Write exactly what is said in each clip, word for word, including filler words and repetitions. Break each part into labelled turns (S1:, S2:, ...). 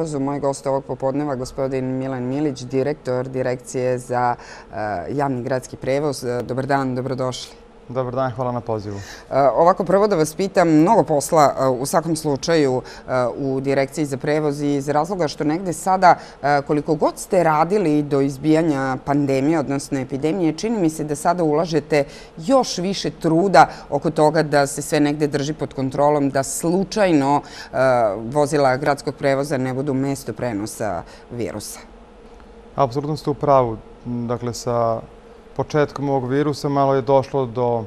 S1: Moj gost ovog popodneva, gospodin Milan Milić, direktor Direkcije za javni gradski prevoz. Dobar dan, dobrodošli.
S2: Dobar dan, hvala na pozivu.
S1: Ovako, prvo da vas pitam, mnogo posla u svakom slučaju u Direkciji za prevoz iz razloga što negde sada, koliko god ste radili do izbijanja pandemije, odnosno epidemije, čini mi se da sada ulažete još više truda oko toga da se sve negde drži pod kontrolom, da slučajno vozila gradskog prevoza ne budu mesto prenosa virusa.
S2: Apsolutno ste u pravu. Dakle, sa početkom ovog virusa malo je došlo do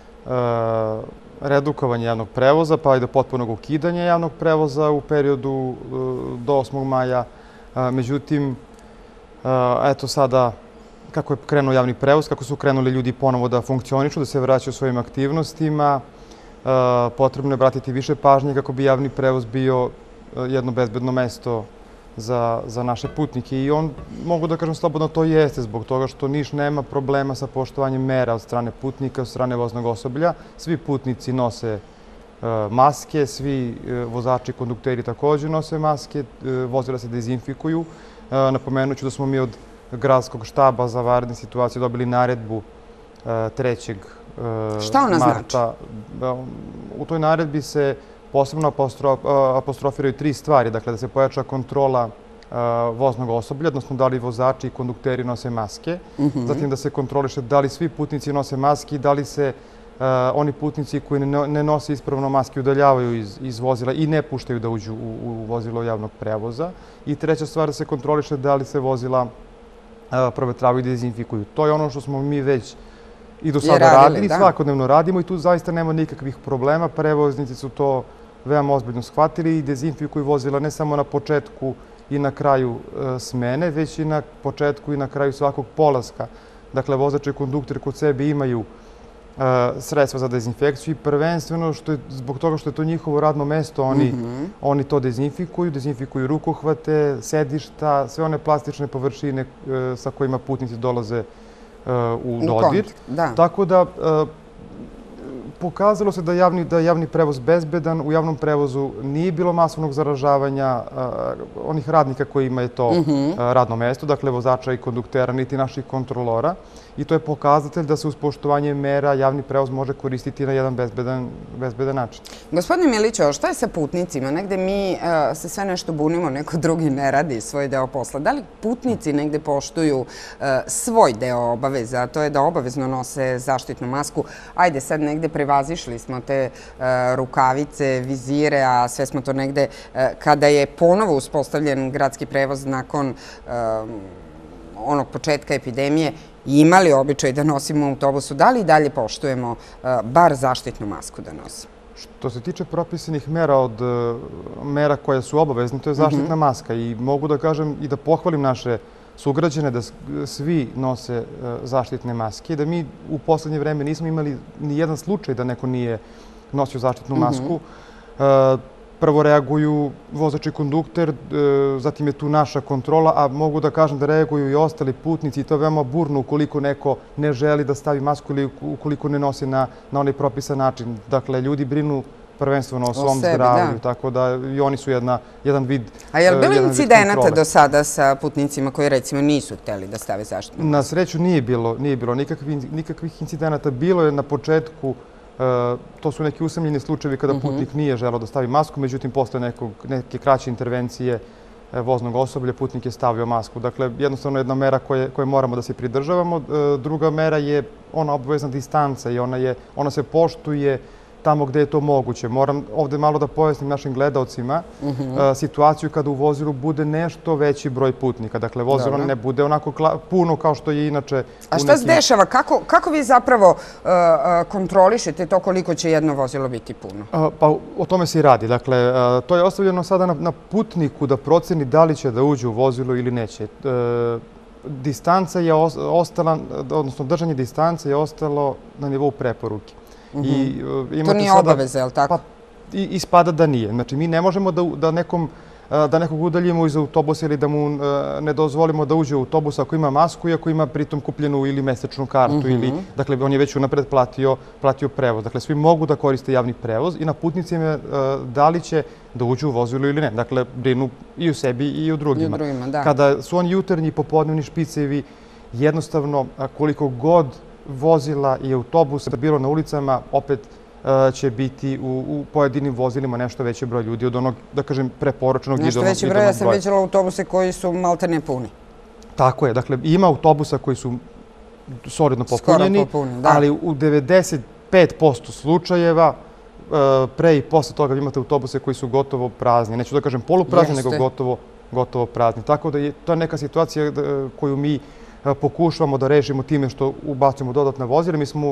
S2: redukovanja javnog prevoza, pa i do potpunog ukidanja javnog prevoza u periodu do osmog maja. Međutim, eto sada, kako je krenuo javni prevoz, kako su krenuli ljudi ponovo da funkcionišu, da se vraćaju svojim aktivnostima, potrebno je obratiti više pažnje kako bi javni prevoz bio jedno bezbedno mesto za, za naše putnike. I on, mogu da kažem slobodno, to jeste zbog toga što Niš nema problema sa poštovanjem mera od strane putnika, od strane voznog osoblja. Svi putnici nose e, maske, svi e, vozači i kondukteri također nose maske, e, vozila se dezinfikuju. E, napomenut ću da smo mi od gradskog štaba za vanredne situacije dobili naredbu e, trećeg marta.
S1: Šta ona znači?
S2: U toj naredbi se posebno apostrofiraju tri stvari. Dakle, da se pojača kontrola voznog osoblja, odnosno da li vozači i kondukteri nose maske. Zatim da se kontroliše da li svi putnici nose maske i da li se oni putnici koji ne nose ispravno maske udaljavaju iz, iz vozila i ne puštaju da uđu u, u vozilo javnog prevoza. I treća stvar, da se kontroliše da li se vozila provetravaju i dezinfikuju. To je ono što smo mi već i do sada radili, svakodnevno radimo i tu zaista nema nikakvih problema. Prevoznici su to veoma ozbiljno shvatili i dezinfikuju vozila ne samo na početku i na kraju smene, već i na početku i na kraju svakog polaska. Dakle, vozač i konduktor kod sebe imaju sredstva za dezinfekciju i prvenstveno što je, zbog toga što je to njihovo radno mesto, oni, mm-hmm. oni to dezinfikuju, dezinfikuju rukohvate, sedišta, sve one plastične površine sa kojima putnici dolaze u dodir.
S1: Da.
S2: Tako da pokazalo se da je javni, da javni prevoz bezbedan. U javnom prevozu nije bilo masovnog zaražavanja onih radnika kojima je to mm-hmm. radno mesto, dakle vozača i konduktera, niti naših kontrolora. I to je pokazatelj da se uz poštovanje mera javni prevoz može koristiti na jedan bezbedan, bezbedan način.
S1: Gospodine Miliću, šta je sa putnicima? Negde mi uh, se sve nešto bunimo, neko drugi ne radi svoj deo posla. Da li putnici negde poštuju uh, svoj deo obaveza, a to je da obavezno nose zaštitnu masku? Ajde, sad negde prevazišli smo te uh, rukavice, vizire, a sve smo to negde, uh, kada je ponovo uspostavljen gradski prevoz nakon uh, onog početka epidemije, imali običaj da nosimo u autobusu, da li i dalje poštujemo bar zaštitnu masku da nosimo?
S2: Što se tiče propisanih mera od mera koje su obavezne, to je zaštitna maska i mogu da kažem i da pohvalim naše sugrađane da svi nose zaštitne maske i da mi u poslednje vreme nismo imali ni jedan slučaj da neko nije nosio zaštitnu masku. Prvo reaguju vozač i kondukter, zatim je tu naša kontrola, a mogu da kažem da reaguju i ostali putnici i to je veoma burno ukoliko neko ne želi da stavi masku ili ukoliko ne nosi na, na onaj propisan način. Dakle, ljudi brinu prvenstveno o svom zdravlju, tako da i oni su jedna, jedan vid kontrole.
S1: A je li bilo incidenata do sada sa putnicima koji recimo nisu hteli da stave zaštitnu masku?
S2: Na sreću nije bilo, nije bilo nikakvih, nikakvih incidenata. Bilo je na početku. To su neki usamljeni slučajevi kada putnik nije želeo da stavi masku, međutim, posle nekog, neke kraće intervencije voznog osoblja, putnik je stavio masku. Dakle, jednostavno jedna mera koje, koje moramo da se pridržavamo. Druga mera je ona obavezna distanca i ona, je, ona se poštuje tamo gde je to moguće. Moram ovde malo da pojasnim našim gledalcima situaciju kada u vozilu bude nešto veći broj putnika. Dakle, vozilo ne bude onako puno kao što je inače.
S1: A šta se dešava? Kako, kako vi zapravo kontrolišete to koliko će jedno vozilo biti puno?
S2: Pa o tome se i radi. Dakle, to je ostavljeno sada na, na putniku da proceni da li će da uđe u vozilo ili neće. Distanca je ostala, odnosno držanje distance je ostalo na nivou preporuke.
S1: I to nije obaveza, je li tako?
S2: Pa ispada da nije. Znači, mi ne možemo da, da nekom da nekog udaljimo iz autobusa ili da mu ne dozvolimo da uđe u autobus ako ima masku i ako ima pritom kupljenu ili mesečnu kartu. Ili, dakle, on je već unapred platio, platio prevoz. Dakle, svi mogu da koriste javni prevoz i na putnicima je da li će da uđu u vozilo ili ne. Dakle, brinu i u sebi i u drugima.
S1: I u drugima, da.
S2: Kada su oni jutarnji i popodnevni špicevi, jednostavno, koliko god vozila i autobusa bilo na ulicama, opet će biti u pojedinim vozilima nešto veći broj ljudi od onog, da kažem, preporučenog idolnog broja.
S1: Nešto veći broj, ja sam vidjela autobuse koji su malte ne puni.
S2: Tako je. Dakle, ima autobusa koji su solidno popunjeni, ali u devedeset pet posto slučajeva pre i posle toga imate autobuse koji su gotovo prazni. Neću da kažem poluprazni, nego gotovo prazni. Tako da je to neka situacija koju mi pokušavamo da rešimo time što ubacujemo dodatna vozila. Mi smo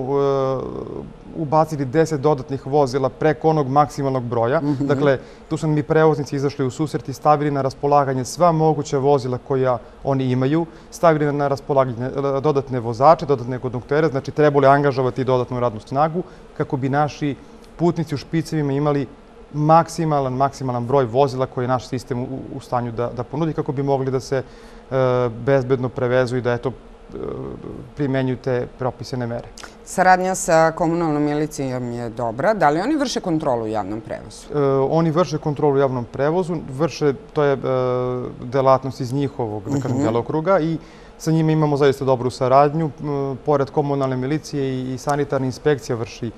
S2: ubacili deset dodatnih vozila preko onog maksimalnog broja. Dakle, tu su nam i prevoznici izašli u susret i stavili na raspolaganje sva moguća vozila koja oni imaju, stavili na raspolaganje dodatne vozače, dodatne konduktere, znači trebali angažovati dodatnu radnu snagu kako bi naši putnici u špicevima imali maksimalan, maksimalan broj vozila koji je naš sistem u stanju da ponudi kako bi mogli da se bezbedno prevezu i da eto primenjuju te propisane mere.
S1: Saradnja sa komunalnom milicijom je dobra. Da li oni vrše kontrolu u javnom prevozu?
S2: Oni vrše kontrolu u javnom prevozu, vrše, to je delatnost iz njihovog, da kažem, delokruga i sa njima imamo zaista dobru saradnju. Pored komunalne milicije i sanitarna inspekcija vrši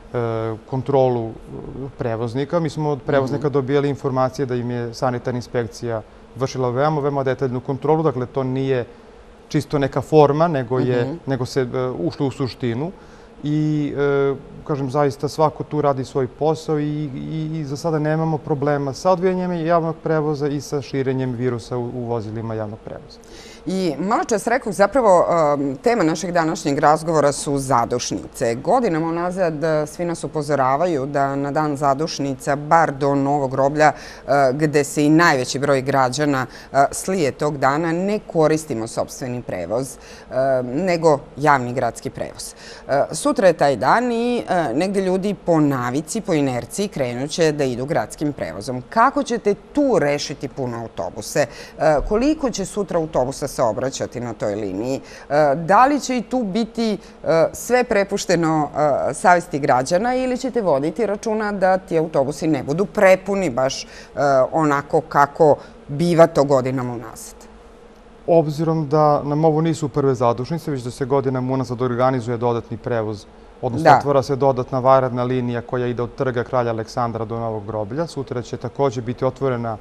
S2: kontrolu prevoznika. Mi smo od prevoznika dobijali informacije da im je sanitarna inspekcija vršila veoma, veoma detaljnu kontrolu. Dakle, to nije čisto neka forma, nego se ušlo u suštinu. I, kažem, zaista svako tu radi svoj posao i za sada nemamo problema sa odvijanjem javnog prevoza i sa širenjem virusa u vozilima javnog prevoza.
S1: I malo čas rekao, zapravo tema našeg današnjeg razgovora su zadušnice. Godinama unazad svi nas upozoravaju da na dan zadušnica, bar do Novog groblja, gde se i najveći broj građana slije tog dana, ne koristimo sopstveni prevoz, nego javni gradski prevoz. Sutra je taj dan i negde ljudi po navici, po inerciji krenuće da idu gradskim prevozom. Kako ćete tu rešiti puno autobuse? Koliko će sutra autobusa saobraćati na toj liniji? Da li će i tu biti sve prepušteno savesti građana ili ćete voditi računa da ti autobusi ne budu prepuni baš onako kako biva to godinama unazad?
S2: Obzirom da nam ovo nisu prve zadušnice, već da se godinama unazad organizuje dodatni prevoz, odnosno otvara se dodatna vanredna linija koja ide od Trga kralja Aleksandra do Novog groblja. Sutra će također biti otvorena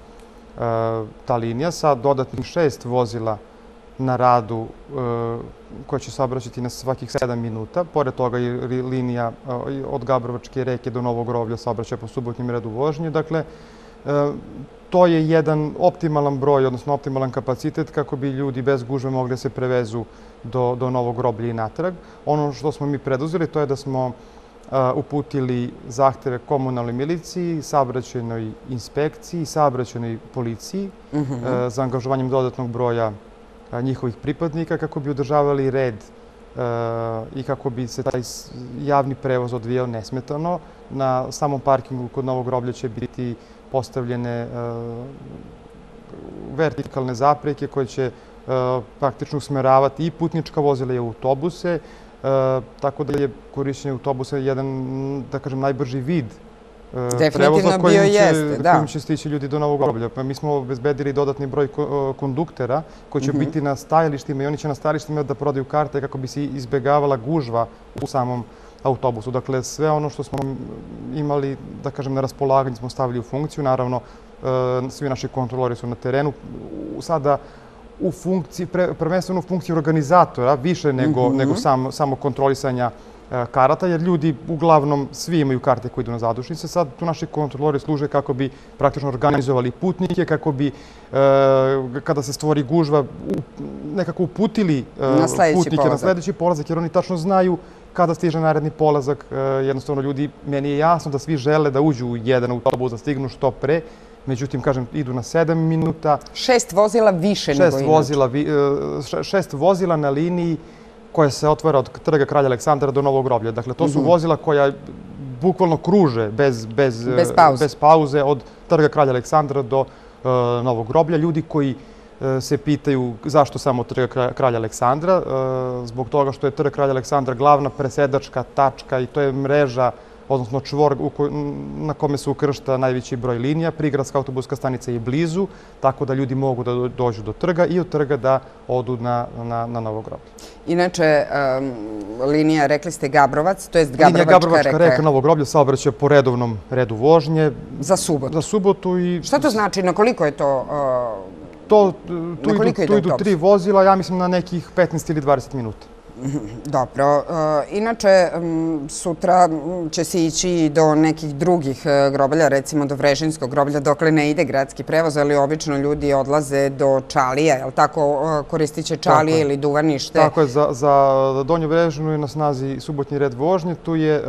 S2: ta linija sa dodatnih šest vozila na radu koja će saobraćati na svakih sedam minuta. Pored toga i linija od Gabrovačke reke do Novog groblja saobraća po subotnjem redu vožnje. Dakle, to je jedan optimalan broj, odnosno optimalan kapacitet kako bi ljudi bez gužve mogli da se prevezu do Novog groblja i natrag. Ono što smo mi preduzeli to je da smo uputili zahteve komunalnoj miliciji, saobraćajnoj inspekciji, saobraćajnoj policiji za angažovanjem dodatnog broja njihovih pripadnika kako bi održavali red i kako bi se taj javni prevoz odvijao nesmetano. Na samom parkingu kod Novog groblja će biti postavljene vertikalne zapreke koje će praktično usmeravati i putnička vozila i autobuse, tako da je korišćenje autobusa jedan, da kažem, najbrži vid prevoza kojim će stići ljudi do Novog groblja. Mi smo obezbedili dodatni broj konduktera koji će biti na stajalištima i oni će na stajalištima da prodaju karte kako bi se izbegavala gužva u samom autobusu. Dakle, sve ono što smo imali, da kažem, na raspolaganju smo stavili u funkciju. Naravno, svi naši kontrolori su na terenu. Sada u funkciji, prvenstveno u funkciji organizatora, više nego samo kontrolisanja karata, jer ljudi uglavnom svi imaju karte koje idu na zadušnice. Sad tu naši kontrolori služe kako bi praktično organizovali putnike, kako bi, kada se stvori gužva, nekako uputili putnike na sledeći polazak, jer oni tačno znaju kada stiže naredni polazak. Jednostavno, ljudi, meni je jasno da svi žele da uđu u jedan autobus, da stignu što pre. Međutim, kažem, idu na sedam minuta. Šest
S1: vozila više nego inače.
S2: Šest vozila na liniji koja se otvara od Trga kralja Aleksandra do Novog groblja. Dakle, to su vozila koja bukvalno kruže bez pauze od Trga kralja Aleksandra do Novog groblja. Ljudi koji se pitaju zašto samo Trga kralja Aleksandra, zbog toga što je Trg kralja Aleksandra glavna presedačka tačka i to je mreža, odnosno čvor na kome se ukršta najveći broj linija. Prigradska autobuska stanica je blizu, tako da ljudi mogu da dođu do trga i od trga da odu na Novo groblje.
S1: Inače, linija, rekli ste Gabrovac, to je Gabrovačka reka.
S2: Linija Gabrovačka reka, Novo groblje, saobraća po redovnom redu vožnje.
S1: Za subotu?
S2: Za subotu i...
S1: Šta to znači? Na koliko je to...
S2: Tu idu tri vozila, ja mislim na nekih petnaest ili dvadeset minuta.
S1: Dobro. Inače, sutra će se ići do nekih drugih groblja, recimo do Vrežinskog groblja, dokle ne ide gradski prevoz, ali obično ljudi odlaze do Čalija, je li tako? Koristit će Čalije ili Duvanište?
S2: Tako je. Za Donju Vrežinu je na snazi subotnji red vožnje. Tu je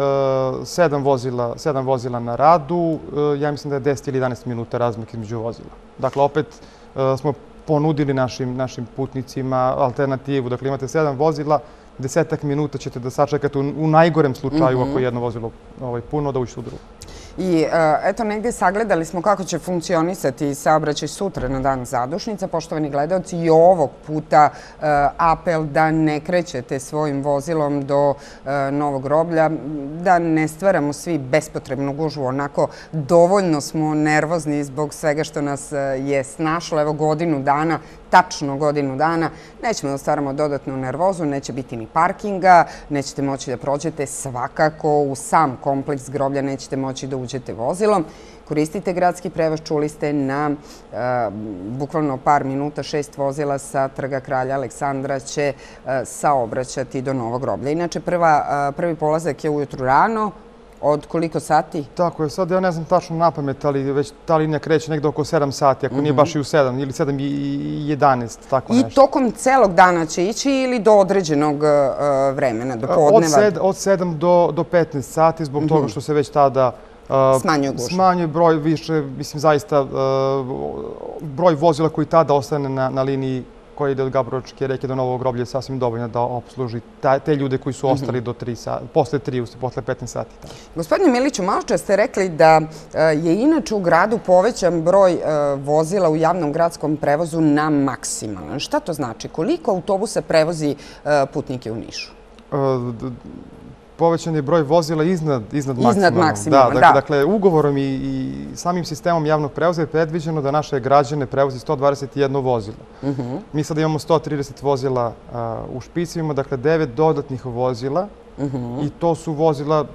S2: sedam vozila na radu. Ja mislim da je deset ili jedanaest minuta razmak između vozila. Dakle, opet smo ponudili našim putnicima alternativu. Dakle, imate sedam vozila, desetak minuta ćete da sačekate u najgorem slučaju ako je jedno vozilo puno da uđete u drugo.
S1: I eto, negdje sagledali smo kako će funkcionisati saobraćaj sutra na dan zadušnica. Poštovani gledalci, i ovog puta apel da ne krećete svojim vozilom do Novog groblja, da ne stvaramo svi bespotrebnu gužvu. Onako, dovoljno smo nervozni zbog svega što nas je snašlo. Evo, godinu dana, tačno godinu dana, nećemo da stvaramo dodatnu nervozu, neće biti ni parkinga, nećete moći da prođete svakako u sam kompleks groblja, nećete moći da uđete vozilom. Koristite gradski prevoz, čuli ste na bukvalno par minuta, šest vozila sa Trga kralja Aleksandra će saobraćati do Novog groblja. Inače, prvi polazak je ujutru rano. Od koliko sati?
S2: Tako je. Sad ja ne znam tačno na pamet, ali već ta linija kreće negdje oko sedam sati, ako nije baš i u sedam, ili sedam i jedanaest, tako nešto.
S1: I tokom celog dana će ići ili do određenog vremena, do podneva?
S2: Od sedam do petnaest sati, zbog toga što se već tada smanjuje broj, više, mislim, zaista broj vozila koji tada ostane na liniji koja ide od Gabrovačke reke do Novog groblja je sasvim dovoljno da opsluži te ljude koji su ostali do tri sata, posle tri, posle petnaest sati.
S1: Gospodine Miliću, malo čas ste rekli da je inače u gradu povećan broj vozila u javnom gradskom prevozu na maksimalan. Šta to znači? Koliko autobusa prevozi putnike u Nišu?
S2: Povećan je broj vozila iznad maksimalnog.
S1: Iznad maksimalnog, da.
S2: Dakle, ugovorom i samim sistemom javnog prevoza je predviđeno da naše građane prevozi sto dvadeset jedno vozilo. Mi sada imamo sto trideset vozila u špicima, dakle devet dodatnih vozila i to su vozila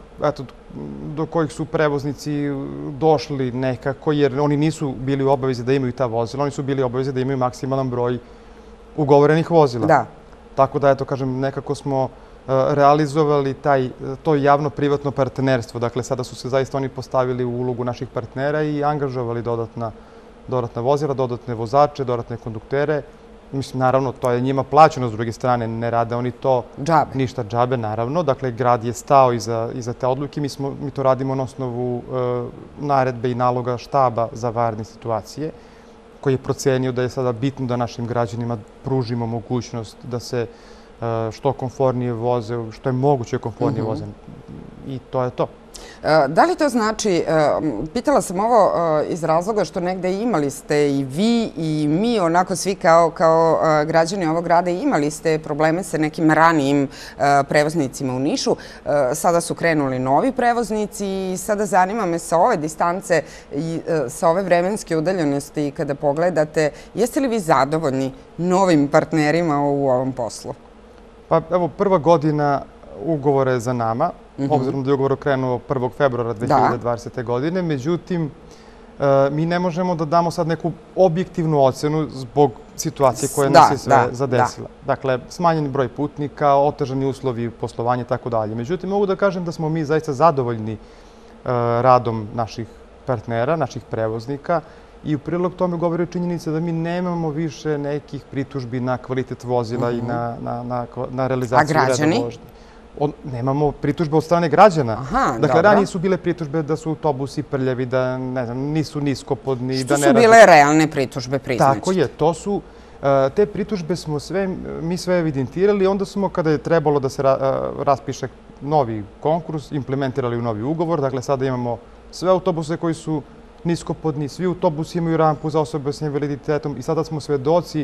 S2: do kojih su prevoznici došli nekako, jer oni nisu bili u obavezi da imaju ta vozila, oni su bili u obavezi da imaju maksimalan broj ugovorenih vozila.
S1: Da.
S2: Tako da, eto, kažem, nekako smo realizovali to javno-privatno partnerstvo. Dakle, sada su se zaista oni postavili u ulogu naših partnera i angažovali dodatna vozila, dodatne vozače, dodatne konduktere. Mislim, naravno, to je njima plaćeno, s druge strane, ne rade oni to ništa džabe, naravno. Dakle, grad je stao iza te odluke. Mi to radimo na osnovu naredbe i naloga štaba za vanredne situacije, koji je procenio da je sada bitno da našim građanima pružimo mogućnost da se što komfornije voze, što je moguće komfornije voze. I to je to.
S1: Da li to znači, pitala sam ovo iz razloga što negde imali ste i vi i mi, onako svi kao građani ovog grada, imali ste probleme sa nekim ranijim prevoznicima u Nišu. Sada su krenuli novi prevoznici i sada zanima me sa ove distance i sa ove vremenske udaljenosti kada pogledate, jeste li vi zadovoljni novim partnerima u ovom poslu?
S2: Pa evo, prva godina ugovora je za nama, obzirom da je ugovor krenuo prvog februara dve hiljade dvadesete. godine. Međutim, mi ne možemo da damo sad neku objektivnu ocenu zbog situacije koja nas je sve zadesila. Dakle, smanjen broj putnika, otežani uslovi poslovanja i tako dalje. Međutim, mogu da kažem da smo mi zaista zadovoljni radom naših partnera, naših prevoznika. I u prilog tome govori činjenica da mi nemamo više nekih pritužbi na kvalitet vozila i na realizaciju reda vožnje. Nemamo pritužbe od strane građana. Dakle, ranije su bile pritužbe da su autobusi prljavi, da nisu niskopodni.
S1: Što su bile realne pritužbe, priznaćete?
S2: Tako je. To su, te pritužbe smo sve, mi sve evidentirali. Onda smo, kada je trebalo da se raspiše novi konkurs, implementirali u novi ugovor. Dakle, sada imamo sve autobuse koji su niskopodni, svi autobusi imaju rampu za osobe s invaliditetom i sada smo svedoci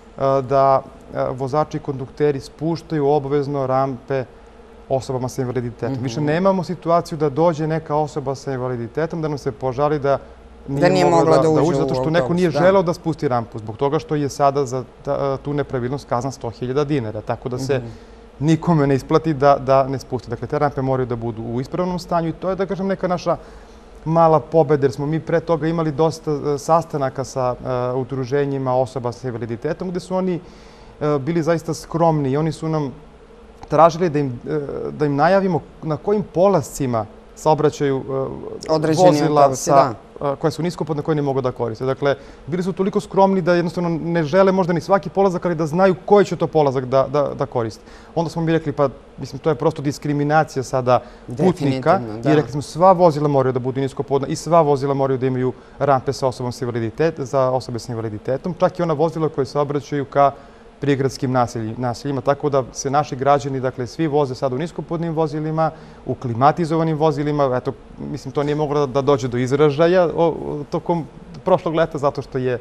S2: da vozači i kondukteri spuštaju obavezno rampe osobama sa invaliditetom. Više nemamo situaciju da dođe neka osoba sa invaliditetom, da nam se požali da nije mogla da uđe, zato što neko nije želeo da spusti rampu, zbog toga što je sada za tu nepravilnost kazna sto hiljada dinara, tako da se nikome ne isplati da ne spusti. Dakle, te rampe moraju da budu u ispravnom stanju i to je, da kažem, neka naša mala pobeda, jer smo mi pre toga imali dosta sastanaka sa udruženjima osoba sa invaliditetom, gde su oni bili zaista skromni i oni su nam tražili da im najavimo na kojim polascima saobraćaju vozila koje su niskopodne, koje ne mogu da koriste. Dakle, bili su toliko skromni da jednostavno ne žele možda ni svaki polazak, ali da znaju koji će to polazak da koriste. Onda smo mi rekli, pa mislim, to je prosto diskriminacija sada putnika i rekli smo sva vozila moraju da budu niskopodna i sva vozila moraju da imaju rampe za osobe s invaliditetom, čak i ona vozila koje se obraćaju ka prigradskim naseljima, tako da se naši građani, dakle, svi voze sada u niskopodnim vozilima, u klimatizovanim vozilima. Eto, mislim, to nije moglo da dođe do izražaja tokom prošlog leta, zato što je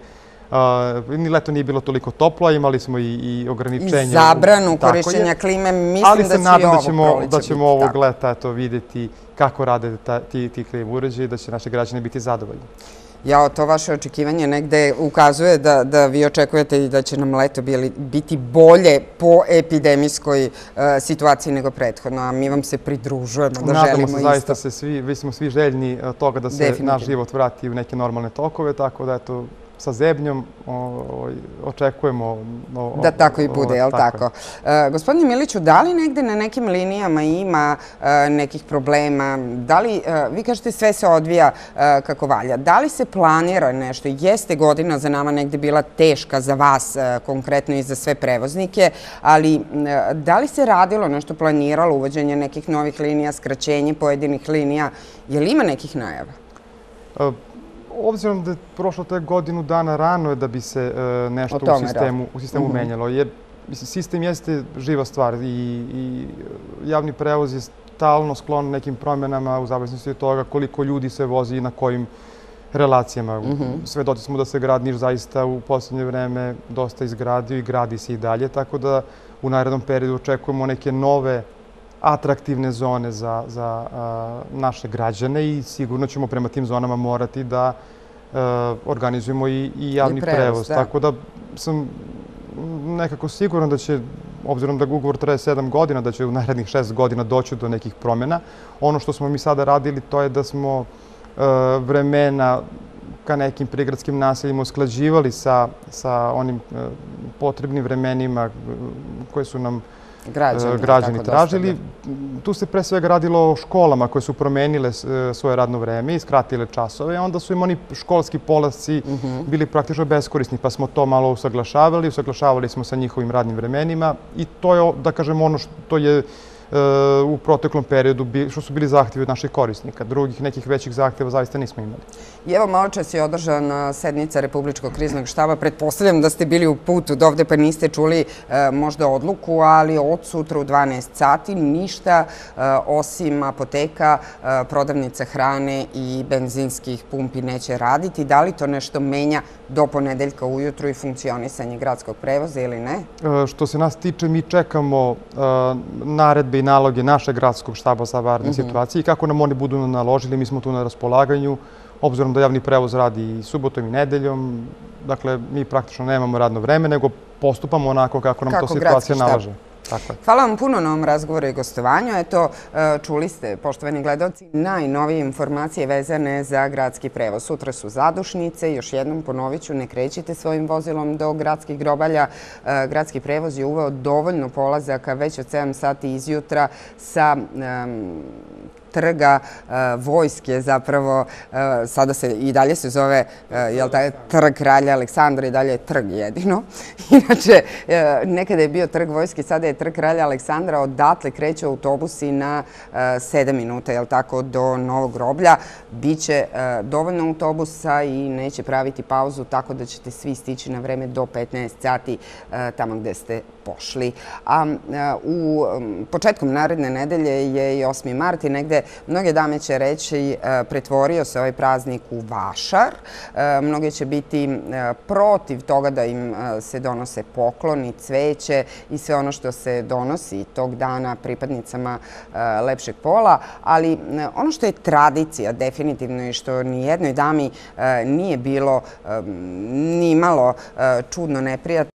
S2: ni leto nije bilo toliko toplo, imali smo i ograničenja.
S1: I zabranu korišćenja klime, mislim da će i ovo proleće biti.
S2: Ali se nadam da ćemo ovog leta vidjeti kako rade ti klima uređaji i da će naši građani biti zadovoljni.
S1: Jao, to vaše očekivanje negde ukazuje da vi očekujete i da će nam leto biti bolje po epidemijskoj situaciji nego prethodno, a mi vam se pridružujemo da želimo isto.
S2: Nadamo se, zaista se svi, vi smo svi željni toga da se naš život vrati u neke normalne tokove, tako da eto, sa zebnjom očekujemo...
S1: Da tako i bude, je li tako? Gospodine Miliću, da li negde na nekim linijama ima nekih problema? Da li, vi kažete, sve se odvija kako valja. Da li se planira nešto? Jeste godina za nama negde bila teška za vas, konkretno i za sve prevoznike, ali da li se radilo nešto, planiralo uvođenje nekih novih linija, skraćenje pojedinih linija? Je li ima nekih najava?
S2: Obzirom da je prošlo tek godinu dana, rano je da bi se nešto u sistemu menjalo. Jer sistem jeste živa stvar i javni prevoz je stalno sklon nekim promjenama u zavisnosti od toga koliko ljudi se vozi i na kojim relacijama. Svedoci smo da se grad Niš zaista u posljednje vreme dosta izgradio i gradi se i dalje, tako da u narednom periodu očekujemo neke nove atraktivne zone za naše građane i sigurno ćemo prema tim zonama morati da organizujemo i javni prevoz. Tako da sam nekako siguran da će, obzirom da ugovor traje sedam godina, da će u narednih šest godina doći do nekih promjena. Ono što smo mi sada radili to je da smo vremena ka nekim prigradskim naseljima usklađivali sa onim potrebnim vremenima koje su nam građani tražili. Tu se pre svega radilo o školama koje su promenile svoje radno vreme i skratile časove. Onda su im oni školski polasci bili praktično beskorisni, pa smo to malo usaglašavali. Usaglašavali smo sa njihovim radnim vremenima i to je, da kažem, ono što je u proteklom periodu, što su bili zahtjevi od naših korisnika. Drugih nekih većih zahtjeva zaista nismo imali.
S1: I evo, malo čas je održana sednica Republičkog kriznog štaba. Pretpostavljam da ste bili u putu do ovde pa niste čuli možda odluku, ali od sutra u dvanaest sati ništa osim apoteka, prodavnica hrane i benzinskih pumpi neće raditi. Da li to nešto menja do ponedeljka ujutru i funkcionisanje gradskog prevoza ili ne?
S2: Što se nas tiče, mi čekamo naredbe i naloge našeg gradskog štaba za vanredne situacije i kako nam oni budu naložili, mi smo tu na raspolaganju, obzirom da javni prevoz radi i subotom i nedeljom. Dakle, mi praktično nemamo radno vreme, nego postupamo onako kako nam to situacija nalaže.
S1: Hvala vam puno na ovom razgovoru i gostovanju. Eto, čuli ste, poštovani gledalci, najnovije informacije vezane za gradski prevoz. Sutra su zadušnice. Još jednom ponovit ću, ne krećite svojim vozilom do gradskih grobalja. Gradski prevoz je uveo dovoljno polazaka već od sedam sati izjutra sa trga vojske, zapravo sada se i dalje se zove trg kralja Aleksandra i dalje je trg jedino. Inače, nekada je bio trg vojske, sada je trg kralja Aleksandra, odatle kreću autobusi na sedam minuta, je li tako, do Novog groblja. Biće dovoljno autobusa i neće praviti pauzu, tako da ćete svi stići na vreme do petnaest sati tamo gde ste pošli. A u početkom naredne nedelje je i osmi mart i negde mnoge dame će reći pretvorio se ovaj praznik u vašar. Mnoge će biti protiv toga da im se donose pokloni, cveće i sve ono što se donosi tog dana pripadnicama lepšeg pola. Ali ono što je tradicija definitivno i što ni jednoj dami nije bilo ni malo čudno, neprijatno,